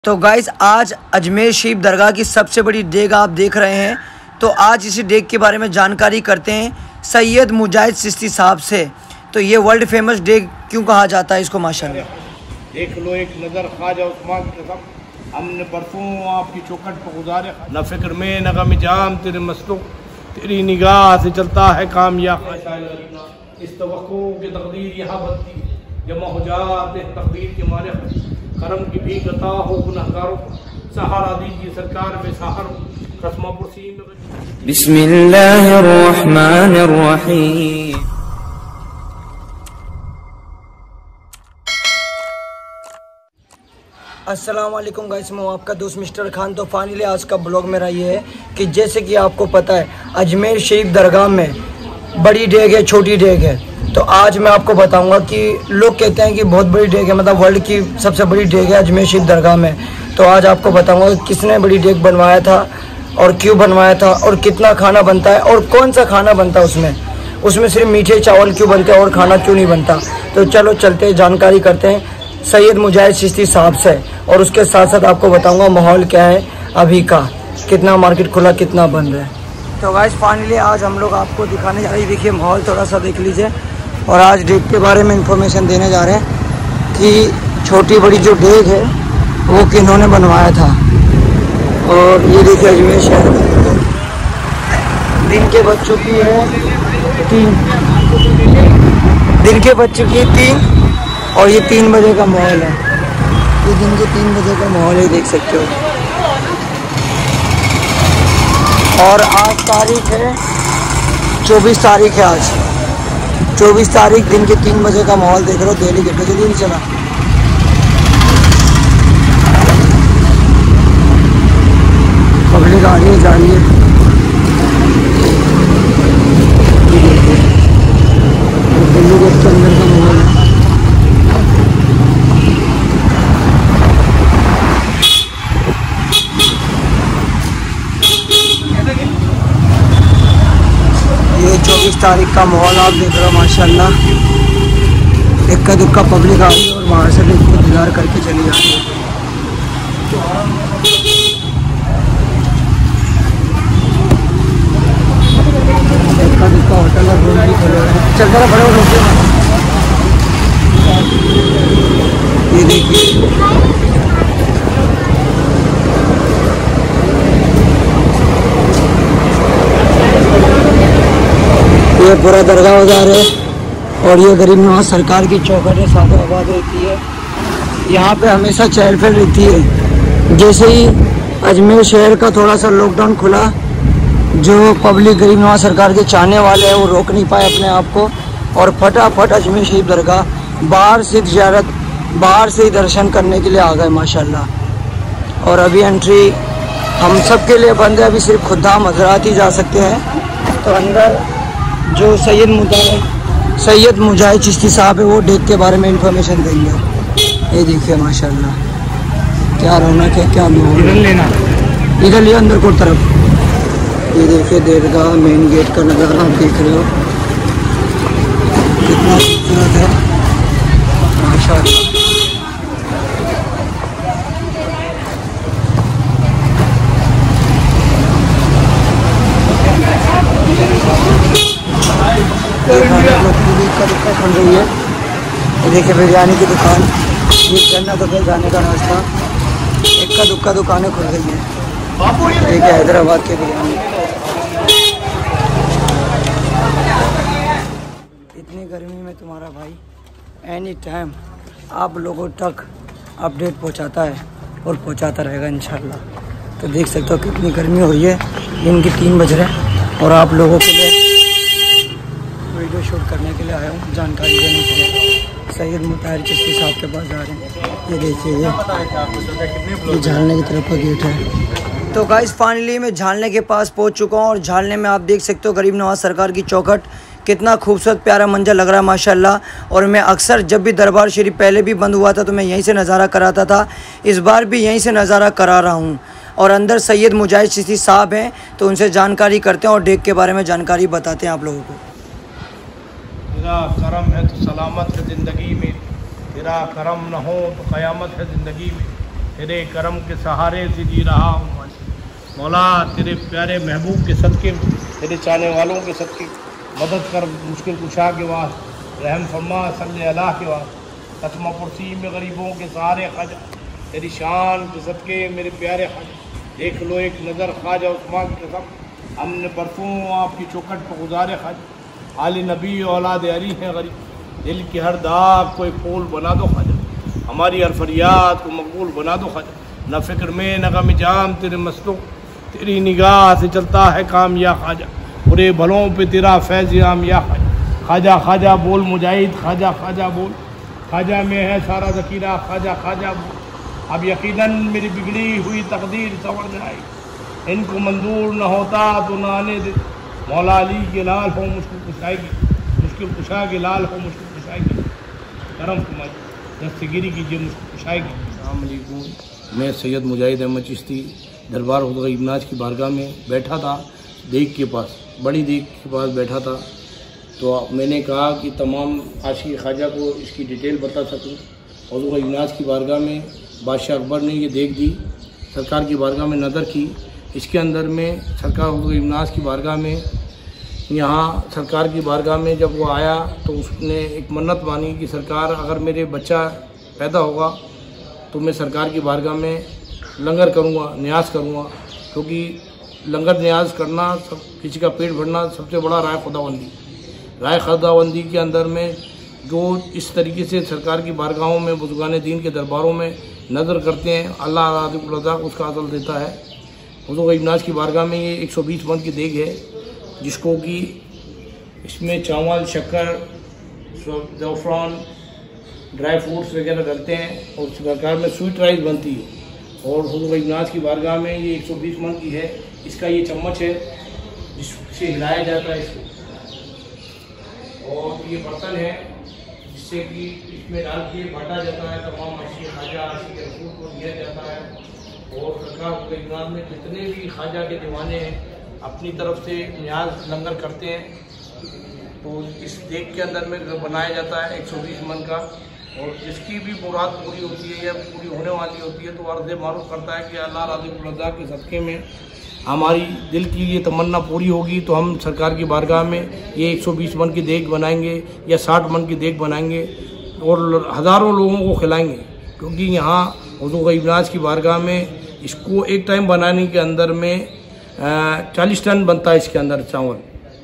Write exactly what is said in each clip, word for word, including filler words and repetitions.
तो गाइस आज अजमेर शरीफ दरगाह की सबसे बड़ी डेग आप देख रहे हैं। तो आज इसी डेग के बारे में जानकारी करते हैं सैयद मुजाहिद चिश्ती साहब से। तो ये वर्ल्ड फेमस डेग क्यों कहा जाता है इसको माशाल्लाह? देख लो एक नज़र ख्वाजा उस्मान की कसम, हमने बरसों आपकी चौखट पर गुजारे, न फिक्र में न गम जाम तेरे मसलों, तेरी निगाह से चलता है काम या इस तवक्को की तकदीर यहाँ बनती जमा हो जाते तकदीर के मारे करम की भी गता हो गुनहगारों सहारा दीजिए सरकार में सहार कसमा पुरसी में। बिस्मिल्लाहिर्रहमानिर्रहीम। अस्सलाम वालेकुम गाइस, मैं आपका दोस्त मिस्टर खान। तो फाइनली आज का ब्लॉग मेरा ये है कि जैसे कि आपको पता है अजमेर शरीफ दरगाह में बड़ी डेग है, छोटी डेग है। तो आज मैं आपको बताऊंगा कि लोग कहते हैं कि बहुत बड़ी डेग है, मतलब वर्ल्ड की सबसे बड़ी डेग है अजमेर शरीफ दरगाह में। तो आज आपको बताऊंगा कि किसने बड़ी डेग बनवाया था और क्यों बनवाया था और कितना खाना बनता है और कौन सा खाना बनता है उसमें उसमें सिर्फ मीठे चावल क्यों बनते हैं और खाना क्यों नहीं बनता। तो चलो चलते हैं, जानकारी करते हैं सैयद मुजाहिद चिश्ती साहब से। और उसके साथ साथ आपको बताऊँगा माहौल क्या है अभी का, कितना मार्केट खुला, कितना बंद है। तो गाइस फाइनली आज हम लोग आपको दिखाने जा रहे हैं। देखिए माहौल थोड़ा सा देख लीजिए। और आज डेग के बारे में इंफॉर्मेशन देने जा रहे हैं कि छोटी बड़ी जो डेग है वो किन्होंने बनवाया था। और ये देखिए अजमेर शहर दिन के बच्चों की है तीन, दिन के बच्चों की तीन और ये तीन बजे का माहौल है। ये दिन के तीन बजे का माहौल है, देख सकते हो। और आज तारीख है चौबीस तारीख है आज चौबीस तारीख दिन के तीन बजे का माहौल देख रहे हो। दिल्ली के बजे नहीं चला, पब्लिक आ रही है जा रही है। दिल्ली गेट के अंदर का माहौल है। ये चौबीस तारीख का माहौल आप देख रहे हो माशाल्लाह। इक्का दुक्का पब्लिक आ रही है और वहाँ से भी इंतजार करके चली जा रही है। इक्का दुक्का होटल और रूम भी खुले हैं। चलता रहा बड़े रोके। ये देखिए ये पूरा दरगाह बाजार है और ये गरीब नवाज सरकार की चौखट है, सादो आबाद रहती है। यहाँ पे हमेशा चहल पहल रहती है। जैसे ही अजमेर शहर का थोड़ा सा लॉकडाउन खुला, जो पब्लिक गरीब नवाज सरकार के चाहने वाले हैं वो रोक नहीं पाए अपने आप को और फटाफट अजमेर शरीफ दरगाह बाहर से ज़ियारत, बाहर से ही दर्शन करने के लिए आ गए माशाल्लाह। और अभी एंट्री हम सब के लिए बंद है, अभी सिर्फ खुदाम हजरात ही जा सकते हैं। तो अंदर जो सैयद मुजाहिद सैयद मुजाहिद चिश्ती साहब है वो डेग के बारे में इंफॉर्मेशन देंगे। ये देखिए माशाल्लाह क्या रौनक है, क्या इधर लेना इधर लिया अंदर को तरफ। ये देखिए दरगाह मेन गेट का नज़ारा आप देख रहे हो, कितना खूबसूरत है माशाल्लाह। दुक्का खुल रही है। देखिए बिरयानी की दुकान, ये जन्नत होटल जाने का रास्ता, इक्का दुक्का दुकानें खुल रही है। एक हैदराबाद के बिरयानी। इतनी गर्मी में तुम्हारा भाई एनी टाइम आप लोगों तक अपडेट पहुंचाता है और पहुंचाता रहेगा इंशाल्लाह। तो देख सकते हो कितनी गर्मी हुई है, दिन के तीन बज रहे हैं और आप लोगों के लिए वीडियो शूट करने के लिए आया हूँ, जानकारी देने के लिए। सैयद मुजाहिद चिश्ती साहब के पास जा रहे हैं। ये देखिए ये झालने की तरफ का गेट है। तो गाइस फाइनली मैं झालने के पास पहुँच चुका हूँ और झालने में आप देख सकते हो गरीब नवाज सरकार की चौखट, कितना खूबसूरत प्यारा मंजर लग रहा है माशाल्लाह। और मैं अक्सर जब भी दरबार शरीफ पहले भी बंद हुआ था तो मैं यहीं से नज़ारा कराता था, इस बार भी यहीं से नज़ारा करा रहा हूँ। और अंदर सैयद मुजाहिद चिश्ती साहब हैं तो उनसे जानकारी करते हैं और डेग के बारे में जानकारी बताते हैं आप लोगों को। तेरा करम है तो सलामत है ज़िंदगी में, तेरा करम न हो तो क़यामत है ज़िंदगी में। तेरे करम के सहारे से जी रहा हूँ मौला, तेरे प्यारे महबूब के सदक़े, तेरे चाहने वालों के सदक़े मदद कर, मुश्किल कुशा के वास्ते रहम फरमा, सल्ले अला के वास्ते खत्म कुर्सी में गरीबों के सहारे ख्वाजा, तेरी शान के सदक़े मेरे प्यारे ख्वाजा, देख लो एक नज़र ख्वाजा उस्मान की कसम, हमने परसों आपकी चौखट पर गुजारे ख्वाजा, आले नबी औलाद अली हैं गरीब, दिल की हर दाग को एक फूल बना दो ख्वाजा, हमारी हर फरियाद को मकबूल बना दो ख्वाजा, न फ़िक्र में न गम जाम तेरे मस्तों, तेरी निगाह से चलता है काम या ख्वाजा, बुरे भलों पे तेरा फैज़ आम या ख्वाजा, ख्वाजा ख्वाजा बोल मुजाहिद, ख्वाजा ख्वाजा बोल, ख्वाजा में है सारा ज़कीरा, ख्वाजा ख्वाजा बोल, अब यकीनन मेरी बिगड़ी हुई तकदीर संवर जाएगी, इनको मंजूर न होता तो न आने दे, मौला अली के लाल हो मुश्किल कुशाएगी, मुश्किल कुशा के लाल हो मुश्किल कुशाएगी, करम फरमाइए, दस्तगिरी कीजिए मुश्किल कुशाएगी। अस्सलाम वालेकुम, मैं सैयद मुजाहिद अहमद चिश्ती दरबार खुदा इब्नाज की बारगाह में बैठा था, देख के पास, बड़ी देख के पास बैठा था, तो मैंने कहा कि तमाम आशिक ख्वाजा को इसकी डिटेल बता सकूं, और खुदा इब्नाज की बारगाह में बादशाह अकबर ने ये देख दी, सरकार की बारगाह में नज़र की, इसके अंदर में सरकार खुदा इब्नाज की बारगाह में, यहाँ सरकार की बारगाह में जब वो आया तो उसने एक मन्नत मानी कि सरकार अगर मेरे बच्चा पैदा होगा तो मैं सरकार की बारगाह में लंगर करूँगा, न्याज करूँगा, क्योंकि लंगर न्याज करना सब किसी का पेट भरना सबसे बड़ा राय खुदाबंदी, राय खुदाबंदी के अंदर में जो इस तरीके से सरकार की बारगाहों में बुजुर्गान दीन के दरबारों में नज़र करते हैं, अल्लाह रज़ा उसका अज़ल देता है। हुज़ूर इब्नाज की बारगाह में ये एक सौ बीस मन की देग है, जिसको कि इसमें चावल, शक्कर, ज़फ़रान, ड्राई फ्रूट्स वगैरह डलते हैं, और सरकार में स्वीट राइस बनती है, और हुज़ूर इब्नाज की बारगाह में ये एक सौ बीस मन की है। इसका ये चम्मच है जिससे हिलाया जाता है इसको, और ये बर्तन है जिससे कि इसमें डाल के बांटा जाता है, तमाम आशिक ख्वाजा आशिक रसूल को दिया जाता है, और सरकार हुज़ूर इब्नाज में जितने भी ख्वाजा के दीवाने हैं अपनी तरफ से न्याज लंगर करते हैं, तो इस देग के अंदर में बनाया जाता है एक सौ बीस मन का, और जिसकी भी मुराद पूरी होती है या पूरी होने वाली होती है तो अर्ज़ मारूफ करता है कि अल्लाह रज़ा के सदक़े में हमारी दिल की ये तमन्ना पूरी होगी तो हम सरकार की बारगाह में ये एक सौ बीस मन की देग बनाएंगे या साठ मन की देग बनाएंगे और हज़ारों लोगों को खिलाएंगे, क्योंकि यहाँ हुज़ूर इब्नाज की बारगाह में इसको एक टाइम बनाने के अंदर में चालीस टन बनता है इसके अंदर चावल,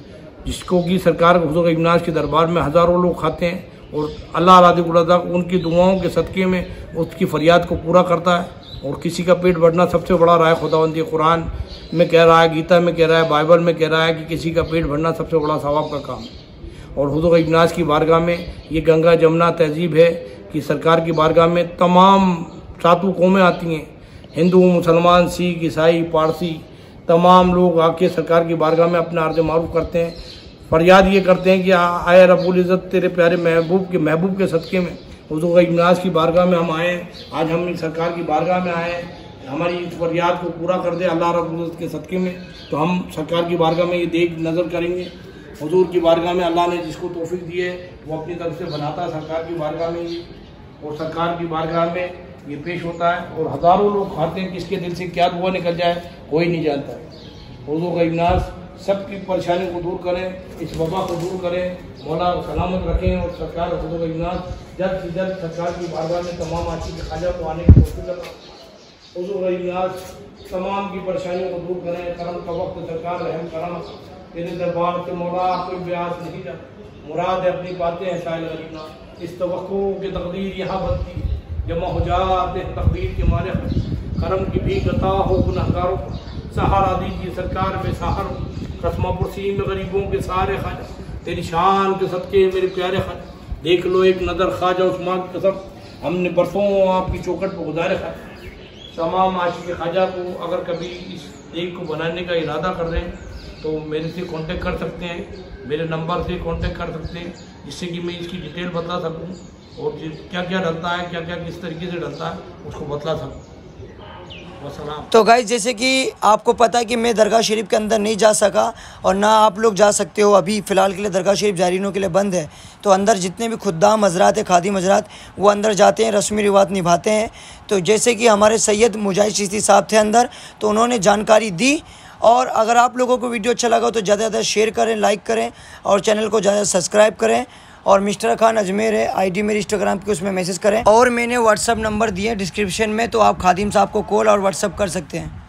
जिसको कि सरकार हुज़ूर इब्नाज के दरबार में हज़ारों लोग खाते हैं, और अल्लाह रज़ा उनकी दुआओं के सदक़े में उसकी फ़रियाद को पूरा करता है, और किसी का पेट भरना सबसे बड़ा राय खुदावंदी कुरान में कह रहा है, गीता में कह रहा है, बाइबल में कह रहा है कि किसी का पेट भरना सबसे बड़ा सवाब का काम है। और हुज़ूर इब्नाज की बारगाह में ये गंगा जमुना तहजीब है कि सरकार की बारगाह में तमाम सातों कौमें आती हैं, हिंदू, मुसलमान, सिख, ईसाई, पारसी, तमाम लोग आके सरकार की बारगाह में अपना अर्ज़ मारूफ करते हैं, फरियाद ये करते हैं कि आए रब्बुल इज़्ज़त तेरे प्यारे महबूब के महबूब के सदक़े में हुज़ूर इब्नाज की बारगाह में हम आए, आज हम सरकार की बारगाह में आए, हमारी इस फरियाद को पूरा कर दे अल्लाह रब्बुल इज़्ज़त के सदक़े में, तो हम सरकार की बारगाह में ये देख नज़र करेंगे। हुज़ूर की बारगाह में अल्लाह ने जिसको तौफीक दी है वो अपनी तरफ से बनाता है सरकार की बारगाह में ये, और सरकार की बारगाह में ये पेश होता है, और हज़ारों लोग खाते हैं, किसके दिल से क्या दुआ निकल जाए कोई नहीं जानता है। हुज़ूर इब्नाज सबकी परेशानी को दूर करें, इस वबा को दूर करें, मौला सलामत रखें, और सरकार हुज़ूर इब्नाज जल्द से जल्द सरकार की बारगाह में तमाम आशिक ख्वाजा को आने की कोशिश करें। हुज़ूर इब्नाज तमाम की परेशानियों को दूर करें, करम का वक्त सरकार रहम करम, तेरे दरबार से मौला कोई ब्यास नहीं जा, मुराद है अपनी बातें हैं शायद गरीबना, इस तवक्को की तकदीर यहाँ बनती है, जमा हो जाते तकदीर के मारे करम की भी गता हो गुनहगारों को, सहारा दीजिए सरकार में सहार, कसमा पुरसी में गरीबों के सारे ख्वाजा, तेरी शान के सदक़े मेरे प्यारे ख्वाजा, देख लो एक नज़र ख्वाजा उस्मान की कसम, हमने बरसों आपकी चौखट पर गुजारे ख्वाजा। तमाम आशिक ख्वाजा को अगर कभी इस देग को बनाने का इरादा कर रहे हैं तो मेरे से कांटेक्ट कर सकते हैं, मेरे नंबर से कांटेक्ट कर सकते हैं, जिससे कि मैं इसकी डिटेल बता सकूं और क्या क्या डलता है, क्या क्या किस तरीके से डलता है उसको बतला सकूं। वसलाम। तो गाइस जैसे कि आपको पता है कि मैं दरगाह शरीफ के अंदर नहीं जा सका और ना आप लोग जा सकते हो, अभी फ़िलहाल के लिए दरगाह शरीफ जारीनों के लिए बंद है। तो अंदर जितने भी खुद्दाम हजरात है, खादिम हजरात, वो अंदर जाते हैं, रस्मी रिवाज निभाते हैं। तो जैसे कि हमारे सैयद मुजाहिद चिश्ती साहब थे अंदर, तो उन्होंने जानकारी दी। और अगर आप लोगों को वीडियो अच्छा लगा तो ज़्यादा से ज़्यादा शेयर करें, लाइक करें और चैनल को ज़्यादा सब्सक्राइब करें। और मिस्टर खान अजमेर है आईडी मेरी इंस्टाग्राम की, उसमें मैसेज करें। और मैंने व्हाट्सअप नंबर दिए डिस्क्रिप्शन में, तो आप खादिम साहब को कॉल और व्हाट्सअप कर सकते हैं।